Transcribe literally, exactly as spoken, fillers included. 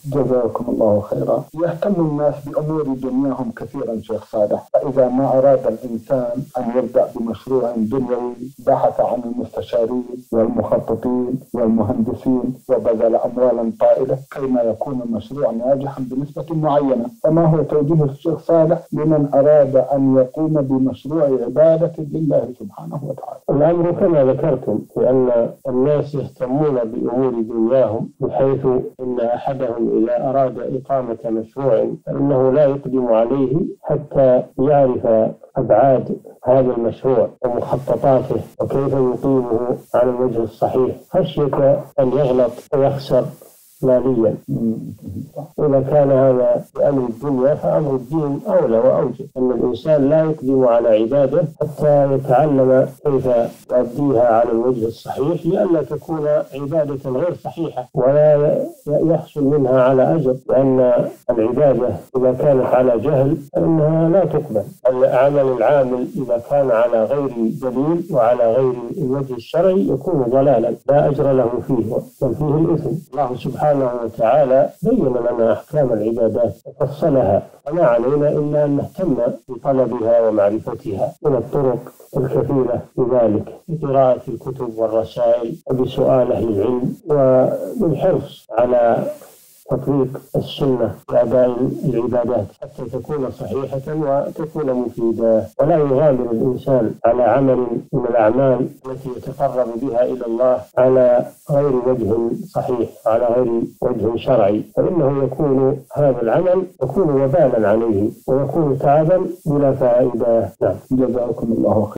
جزاكم الله خيرا. يهتم الناس بأمور دنياهم كثيرا شيخ صالح، فإذا ما أراد الإنسان أن يبدأ بمشروع دنيوي بحث عن المستشارين والمخططين والمهندسين وبذل أموالا طائلة كيما يكون المشروع ناجحا بنسبة معينة، فما هو توجيه الشيخ صالح لمن أراد أن يقوم بمشروع عبادة لله سبحانه وتعالى؟ الأمر كما ذكرتم، لأن الناس يهتمون بأمور دنياهم، بحيث أن أحدهم إذا أراد إقامة مشروع فإنه لا يقدم عليه حتى يعرف أبعاد هذا المشروع ومخططاته وكيف يقيمه على الوجه الصحيح، خشية أن يغلط ويخسر ماليا. إذا كان هذا بأمر الدنيا فأمر الدين أولى وأوجب، أن الإنسان لا يقدم على عباده حتى يتعلم كيف يؤديها على الوجه الصحيح، لئلا تكون عبادة غير صحيحة ولا يحصل منها على أجر، لأن العبادة إذا كانت على جهل فإنها لا تقبل. العمل العامل إذا كان على غير دليل وعلى غير الوجه الشرعي يكون ضلالا لا أجر له فيه، بل فيه الإثم. الله سبحانه وتعالى بين لنا أحكام العبادات وفصلها، وما علينا إلا أن نهتم بطلبها ومعرفتها من الطرق الكثيرة لذلك، بقراءة الكتب والرسائل وبسؤال أهل العلم وبالحرص على تطبيق السنة وأداء العبادات حتى تكون صحيحة وتكون مفيدة، ولا يغامر الإنسان على عمل من الأعمال التي يتقرب بها إلى الله على غير وجه صحيح وعلى غير وجه شرعي، فإنه يكون هذا العمل يكون وبالا عليه ويكون تعبا بلا فائدة. نعم. جزاكم الله خير.